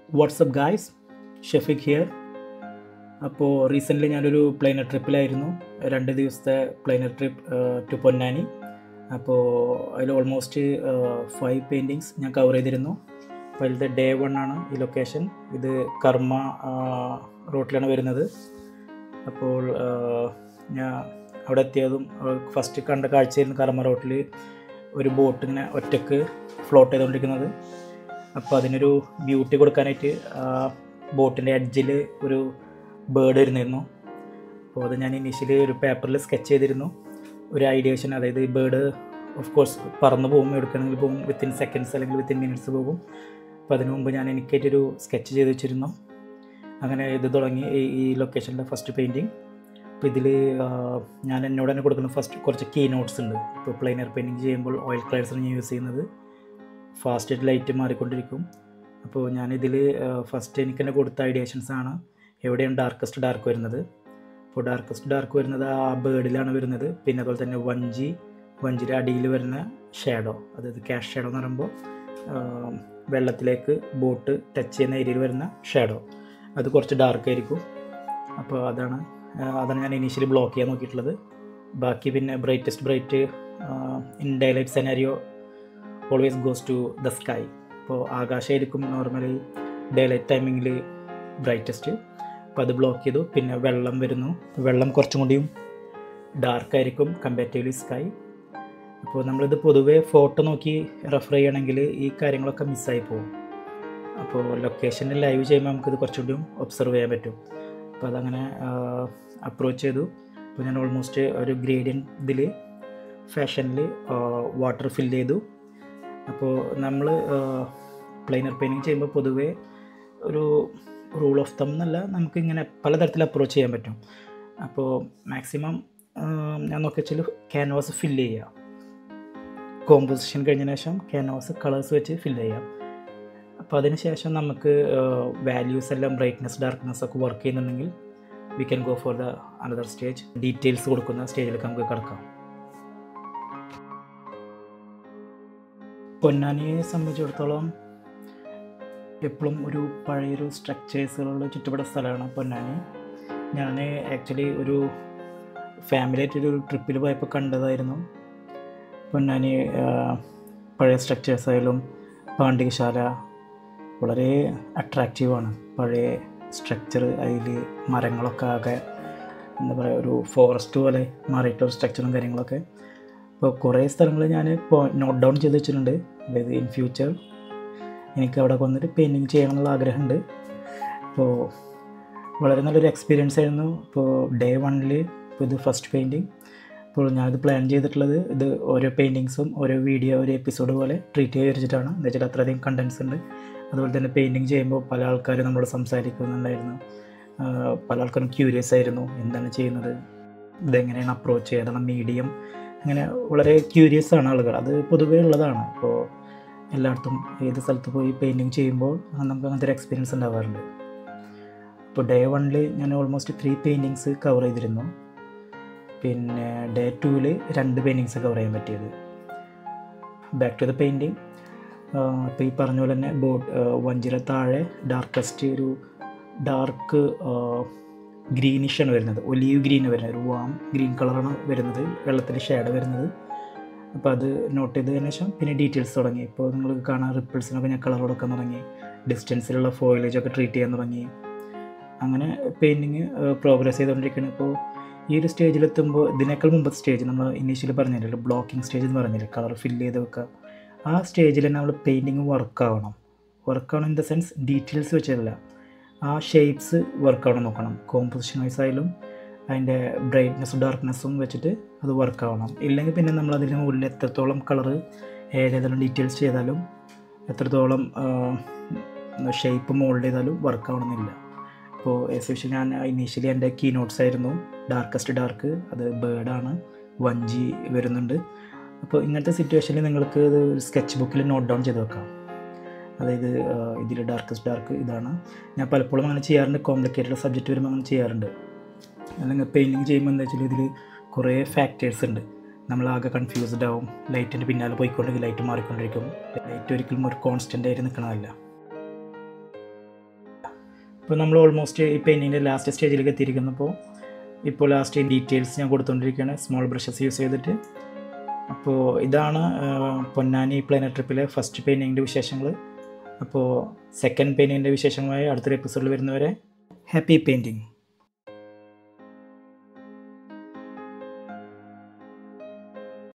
WhatsApp guys, Shefeeq here. അപ്പോൾ recently ഞാനൊരു plein air ട്രിപ്പിലായിരുന്നു. 2 ദിവസത്തെ പ്ലെയിനർ ട്രിപ്പ് ടു പൊന്നാനി. അപ്പോൾ അതിൽ ഓൾമോസ്റ്റ് 5 പെയിൻറ്റിങ്സ് ഞാൻ കവർ ചെയ്തിരുന്നു. അപ്പോൾ അതിലത്തെ ഡേ 1 ആണ് ഈ ലൊക്കേഷൻ. ഇത് കർമ്മ റോട്ടിലാണ് വരുന്നത്. അപ്പോൾ ഞാൻ അവിടെ എത്തിയതും ഫസ്റ്റ് കണ്ട കാഴ്ചയായിരുന്നു കർമ്മ റോട്ടിൽ ഒരു ബോട്ട് ഇങ്ങനെ ഒറ്റക്ക് ഫ്ലോട്ട് ചെയ്തുകൊണ്ടിരിക്കുന്നത്. അപ്പോൾ അതിനൊരു ബ്യൂട്ടി കൊടുക്കാനായിട്ട് ബോട്ടിൻ്റെ എഡ്ജിൽ ഒരു ബേർഡ് ഇരുന്നിരുന്നു. അപ്പോൾ അത് ഞാൻ ഇനീഷ്യലി ഒരു പേപ്പറിൽ സ്കെച്ച് ചെയ്തിരുന്നു. ഒരു ഐഡിയേഷൻ, അതായത് ഈ ബേർഡ് ഓഫ് കോഴ്സ് പറന്നു പോകും, എടുക്കണമെങ്കിൽ പോകും, വിത്തിൻ സെക്കൻഡ്സ് അല്ലെങ്കിൽ വിത്തിൻ മിനിറ്റ്സ് പോകും. അപ്പോൾ അതിനു മുമ്പ് ഞാൻ എനിക്കായിട്ടൊരു സ്കെച്ച് ചെയ്ത് വെച്ചിരുന്നു. അങ്ങനെ ഇത് തുടങ്ങി ഈ ലൊക്കേഷനിലെ ഫസ്റ്റ് പെയിൻറ്റിങ്. അപ്പോൾ ഇതിൽ ഞാൻ എന്നോട് തന്നെ കൊടുക്കുന്ന ഫസ്റ്റ് കുറച്ച് കീ നോട്ട്സ് ഉണ്ട്. ഇപ്പോൾ പ്ലെയിനർ പെയിൻറ്റിങ് ചെയ്യുമ്പോൾ ഓയിൽ കളേഴ്സാണ് ഞാൻ യൂസ് ചെയ്യുന്നത്. ഫാസ്റ്റ് ലൈറ്റ് മാറിക്കൊണ്ടിരിക്കും. അപ്പോൾ ഞാനിതിൽ ഫസ്റ്റ് എനിക്ക് തന്നെ കൊടുത്ത ഐഡിയേഷൻസാണ് എവിടെയാണ് ഡാർക്കസ്റ്റ് ഡാർക്ക് വരുന്നത്. അപ്പോൾ ഡാർക്കസ്റ്റ് ഡാർക്ക് വരുന്നത് ആ ബേർഡിലാണ് വരുന്നത്. പിന്നെ അതുപോലെ തന്നെ വഞ്ചിയുടെ അടിയിൽ വരുന്ന ഷാഡോ, അതായത് ക്യാഷ് ഷാഡോ എന്ന് പറയുമ്പോൾ വെള്ളത്തിലേക്ക് ബോട്ട് ടച്ച് ചെയ്യുന്ന ഏരിയയിൽ വരുന്ന ഷാഡോ, അത് കുറച്ച് ഡാർക്കായിരിക്കും. അപ്പോൾ അതാണ് ഞാൻ ഇനീഷ്യലി ബ്ലോക്ക് ചെയ്യാൻ നോക്കിയിട്ടുള്ളത്. ബാക്കി പിന്നെ bright in daylight scenario always goes to the sky. അപ്പോൾ ആകാശമായിരിക്കും നോർമലി ഡേലൈറ്റ് ടൈമിങ്ങിൽ ബ്രൈറ്റസ്റ്റ്. അപ്പോൾ അത് ബ്ലോക്ക് ചെയ്തു. പിന്നെ വെള്ളം വരുന്നു. വെള്ളം കുറച്ചും കൂടിയും ഡാർക്കായിരിക്കും കമ്പാരിറ്റീവ്ലി സ്കൈ. അപ്പോൾ നമ്മളിത് പൊതുവേ ഫോട്ടോ നോക്കി റെഫർ ചെയ്യണമെങ്കിൽ ഈ കാര്യങ്ങളൊക്കെ മിസ്സായി പോകും. അപ്പോൾ ലൊക്കേഷനിൽ ലൈവ് ചെയ്യുമ്പോൾ നമുക്കിത് കുറച്ചുകൂടിയും ഒബ്സർവ് ചെയ്യാൻ പറ്റും. അപ്പോൾ അതങ്ങനെ അപ്രോച്ച് ചെയ്തു. അപ്പോൾ ഞാൻ ഓൾമോസ്റ്റ് ഒരു ഗ്രേഡിയൻ്റ് ഇതിൽ ഫാഷനിൽ വാട്ടർ ഫില്ല് ചെയ്തു. അപ്പോൾ നമ്മൾ പ്ലെയിനർ പെയിൻറ്റിങ് ചെയ്യുമ്പോൾ പൊതുവേ ഒരു റൂൾ ഓഫ് തം എന്നല്ല, നമുക്കിങ്ങനെ പലതരത്തിൽ അപ്രോച്ച് ചെയ്യാൻ പറ്റും. അപ്പോൾ മാക്സിമം ഞാൻ നോക്കിയാൽ ക്യാൻവാസ് ഫില്ല് ചെയ്യുക. കോമ്പോസിഷൻ കഴിഞ്ഞതിന് ശേഷം ക്യാൻവാസ് കളേഴ്സ് വെച്ച് ഫില്ല് ചെയ്യാം. അപ്പോൾ അതിന് ശേഷം നമുക്ക് വാല്യൂസ് എല്ലാം ബ്രൈറ്റ്നസ് ഡാർക്ക്നെസ് ഒക്കെ വർക്ക് ചെയ്യുന്നുണ്ടെങ്കിൽ we can go for the another stage. Details കൊടുക്കുന്ന സ്റ്റേജിലേക്ക് നമുക്ക് കിടക്കാം. പൊന്നാനിയെ സംബന്ധിച്ചിടത്തോളം എപ്പോഴും ഒരു പഴയൊരു സ്ട്രക്ചേഴ്സുകളുള്ള ചുറ്റുപാട് സ്ഥലമാണ് പൊന്നാനി. ഞാൻ ആക്ച്വലി ഒരു ഫാമിലിയായിട്ടൊരു ട്രിപ്പിൽ പോയപ്പോൾ കണ്ടതായിരുന്നു പൊന്നാനി. പഴയ സ്ട്രക്ചേഴ്സായാലും പാണ്ഡികശാല വളരെ അട്രാക്റ്റീവാണ്. പഴയ സ്ട്രക്ചർ, അതിൽ മരങ്ങളൊക്കെ ആകെ എന്താ പറയുക, ഒരു ഫോറസ്റ്റ് പോലെ മാറിയിട്ടൊരു സ്ട്രക്ചറും കാര്യങ്ങളൊക്കെ. അപ്പോൾ കുറേ സ്ഥലങ്ങൾ ഞാൻ നോട്ട് ഡൗൺ ചെയ്ത് വെച്ചിട്ടുണ്ട്. അതായത് ഇൻ ഫ്യൂച്ചർ എനിക്ക് അവിടെ വന്നിട്ട് പെയിൻറ്റിങ് ചെയ്യണമെന്നുള്ള ആഗ്രഹമുണ്ട്. അപ്പോൾ വളരെ നല്ലൊരു എക്സ്പീരിയൻസ് ആയിരുന്നു. ഇപ്പോൾ ഡേ 1 ഇപ്പോൾ ഇത് ഫസ്റ്റ് പെയിൻറ്റിങ്. അപ്പോൾ ഞാനിത് പ്ലാൻ ചെയ്തിട്ടുള്ളത് ഇത് ഓരോ പെയിൻറ്റിങ്സും ഓരോ വീഡിയോ ഒരു എപ്പിസോഡ് പോലെ ട്രീറ്റ് ചെയ്ത് വെച്ചിട്ടാണ്. എന്ന് വെച്ചാൽ അത്രയധികം കണ്ടൻസ് ഉണ്ട്. അതുപോലെ തന്നെ പെയിൻറ്റിങ് ചെയ്യുമ്പോൾ പല ആൾക്കാരും നമ്മളോട് സംസാരിക്കുന്നുണ്ടായിരുന്നു. പല ആൾക്കാരും ക്യൂരിയസ് ആയിരുന്നു, എന്താണ് ചെയ്യുന്നത്, ഇതെങ്ങനെയാണ് അപ്രോച്ച് ചെയ്യുക, ഏതാണ് മീഡിയം, അങ്ങനെ വളരെ ക്യൂരിയസ് ആണ് ആളുകൾ. അത് പൊതുവേ ഉള്ളതാണ്. അപ്പോൾ എല്ലായിടത്തും ഏത് സ്ഥലത്ത് പോയി പെയിൻറ്റിങ് ചെയ്യുമ്പോൾ നമുക്ക് അങ്ങനത്തെ ഒരു എക്സ്പീരിയൻസ് ഉണ്ടാവാറുണ്ട്. അപ്പോൾ ഡേ 1 ഞാൻ ഓൾമോസ്റ്റ് 3 പെയിൻറ്റിങ്സ് കവർ ചെയ്തിരുന്നു. പിന്നെ ഡേ 2 2 പെയിൻറ്റിങ്സ് കവർ ചെയ്യാൻ പറ്റിയത്. Back to the painting. ഇപ്പോൾ ഈ പറഞ്ഞ പോലെ തന്നെ വഞ്ചിര താഴെ ഡാർക്കസ്റ്റ് ഒരു ഡാർക്ക് ഗ്രീനിഷാണ് വരുന്നത്, ഒലീവ് ഗ്രീൻ വരുന്നത്, ഒരു വാം ഗ്രീൻ കളറാണ് വരുന്നത്, വെള്ളത്തിൽ ഷേഡ് വരുന്നത്. അപ്പോൾ അത് നോട്ട് ചെയ്തതിന് ശേഷം പിന്നെ ഡീറ്റെയിൽസ് തുടങ്ങി. ഇപ്പോൾ നിങ്ങൾ കാണാൻ റിപ്പിൾസിനൊക്കെ ഞാൻ കളർ കൊടുക്കാൻ തുടങ്ങി, ഡിസ്റ്റൻസിലുള്ള ഫോയിലേജൊക്കെ ട്രീറ്റ് ചെയ്യാൻ തുടങ്ങി. അങ്ങനെ പെയിൻറ്റിങ് പ്രോഗ്രസ് ചെയ്തുകൊണ്ടിരിക്കുകയാണ്. ഇപ്പോൾ ഈ ഒരു സ്റ്റേജിലെത്തുമ്പോൾ ഇതിനേക്കാൾ മുമ്പത്തെ സ്റ്റേജ് നമ്മൾ ഇനീഷ്യലി പറഞ്ഞില്ലല്ലോ, ബ്ലോക്കിംഗ് സ്റ്റേജ് എന്ന് പറഞ്ഞില്ല, കളർ ഫില്ല് ചെയ്ത് വെക്കുക. ആ സ്റ്റേജിൽ തന്നെ നമ്മൾ പെയിൻറ്റിങ് വർക്കാവണം ഇൻ ദ സെൻസ് ഡീറ്റെയിൽസ് വെച്ചല്ല, ആ ഷേപ്സ് വർക്കാവണം നോക്കണം. കോമ്പോസിഷൻ വൈസ് ആയാലും അതിൻ്റെ ബ്രൈറ്റ്നസ്സും ഡാർക്ക്നെസ്സും വെച്ചിട്ട് അത് വർക്കാവണം. ഇല്ലെങ്കിൽ പിന്നെ നമ്മൾ അതിന് മുകളിൽ എത്രത്തോളം കളറ് ഏതെങ്കിലും ഡീറ്റെയിൽസ് ചെയ്താലും എത്രത്തോളം ഷേപ്പ് മോൾഡ് ചെയ്താലും വർക്കാവണമെന്നില്ല. അപ്പോൾ എസ്പെഷ്യലി ഞാൻ ഇനീഷ്യലി എൻ്റെ കീ നോട്ട്സ് ആയിരുന്നു ഡാർക്കസ്റ്റ് ഡാർക്ക്, അത് ബേർഡാണ്, വഞ്ചി വരുന്നുണ്ട്. അപ്പോൾ ഇങ്ങനത്തെ സിറ്റുവേഷനിൽ നിങ്ങൾക്ക് ഇത് സ്കെച്ച് ബുക്കിൽ നോട്ട് ഡൗൺ ചെയ്ത് വെക്കാം. അതായത് ഇതിൽ ഡാർക്കസ്റ്റ് ഡാർക്ക് ഇതാണ്. ഞാൻ പലപ്പോഴും അങ്ങനെ ചെയ്യാറുണ്ട്, കോംപ്ലിക്കേറ്റഡ് സബ്ജക്റ്റ് വരുമ്പോൾ അങ്ങനെ ചെയ്യാറുണ്ട്. അല്ലെങ്കിൽ പെയിൻറ്റിങ് ചെയ്യുമ്പോൾ എന്താ വെച്ചാൽ ഇതിൽ കുറേ ഫാക്ടേഴ്സ് ഉണ്ട്, നമ്മളാകെ കൺഫ്യൂസ്ഡ് ആവും. ലൈറ്റിൻ്റെ പിന്നാലെ പോയിക്കൊണ്ടെങ്കിൽ ലൈറ്റ് മാറിക്കൊണ്ടിരിക്കും. ലൈറ്റ് ഒരിക്കലും ഒരു കോൺസ്റ്റൻ്റ് ആയിട്ട് നിൽക്കണമല്ല. ഇപ്പോൾ നമ്മൾ ഓൾമോസ്റ്റ് ഈ പെയിൻറ്റിങ്ങിൻ്റെ ലാസ്റ്റ് സ്റ്റേജിലേക്ക് എത്തിയിരിക്കുന്നു. ഇപ്പോൾ ലാസ്റ്റ് ഡീറ്റെയിൽസ് ഞാൻ കൊടുത്തുകൊണ്ടിരിക്കുകയാണ് സ്മോൾ ബ്രഷസ് യൂസ് ചെയ്തിട്ട്. അപ്പോൾ ഇതാണ് പൊന്നാനി പ്ലാനർ ട്രിപ്പിലെ ഫസ്റ്റ് പെയിൻറ്റിങ്ങിൻ്റെ വിശേഷങ്ങൾ. അപ്പോൾ സെക്കൻഡ് പെയിൻറ്റിങ്ങിൻ്റെ വിശേഷങ്ങളുമായി അടുത്തൊരു എപ്പിസോഡിൽ വരുന്നവരെ ഹാപ്പി പെയിൻറ്റിങ്.